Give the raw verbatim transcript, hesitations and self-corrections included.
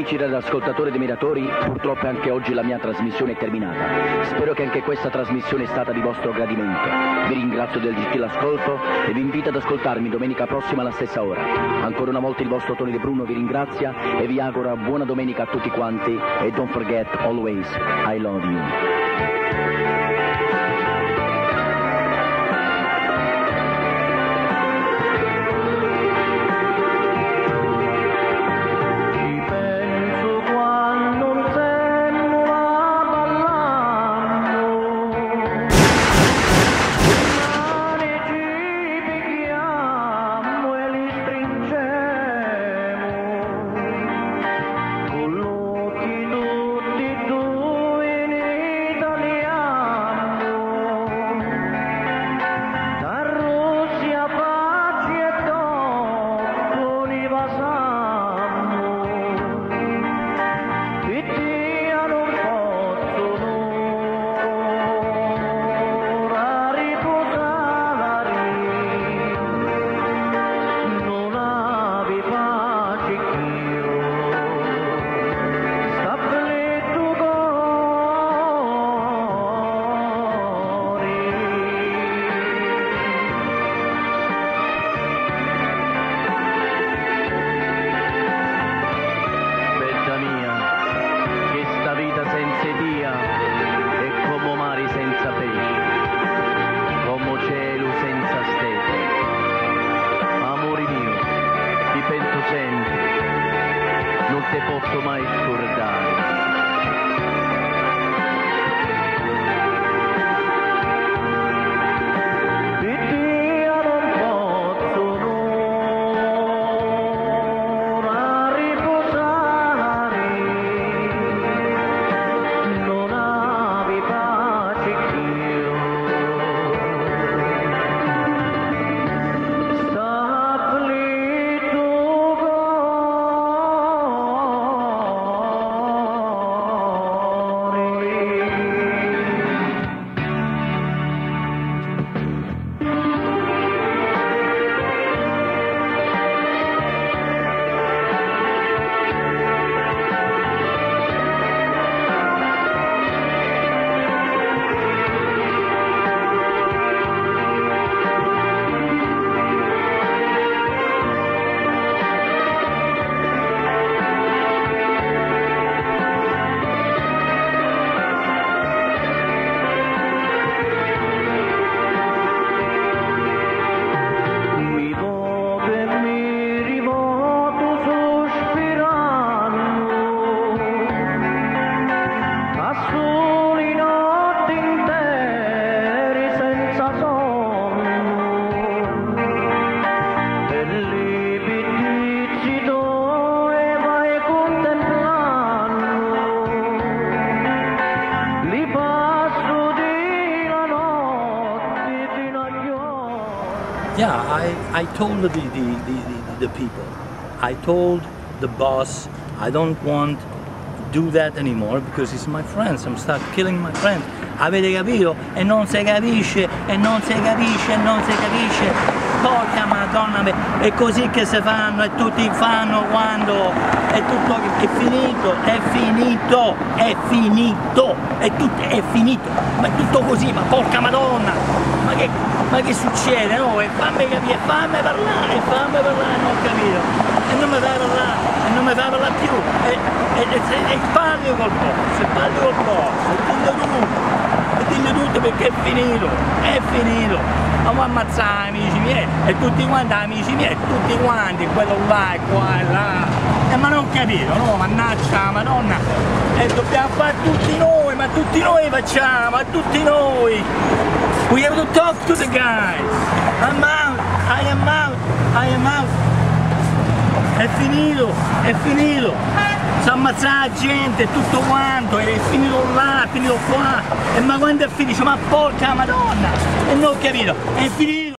amici radioascoltatori dei Miratori, purtroppo anche oggi la mia trasmissione è terminata. Spero che anche questa trasmissione è stata di vostro gradimento. Vi ringrazio del gentile ascolto e vi invito ad ascoltarmi domenica prossima alla stessa ora. Ancora una volta il vostro Tony De Bruno vi ringrazia e vi augura buona domenica a tutti quanti e don't forget always I love you. Non te posso mai scordare. Di Dio non posso ora riposare, non avevi pace ch'io. Yeah, I, I told the, the, the, the, the people, I told the boss, I don't want to do that anymore because it's my friends, I'm start killing my friends. Avete capito? E non si capisce, e non si capisce, e non si capisce. Porca Madonna, è così che si fanno e tutti fanno quando è tutto è finito, è finito, è finito, è tutto è finito, ma è tutto così, ma porca Madonna, ma che, ma che succede? No? E fammi capire, fammi parlare, fammi parlare, non ho capito, e non mi fai parlare, e non mi fai parlare più, e, e, e, e parli col boss, e parli col boss, e dillo tutto, e dillo tutto perché è finito, è finito. Ma vuoi ammazzare amici miei, e tutti quanti amici miei, tutti quanti, quello là e qua e là, eh, ma non capito, no, mannaggia la Madonna, e dobbiamo fare tutti noi, ma tutti noi facciamo, ma tutti noi, we have to talk to the guys, I'm out, I am out, I am out, è finito, è finito, si ammazza la gente, tutto quanto, è finito là, è finito qua, e ma quando è finito, ma porca Madonna, e non ho capito, è finito.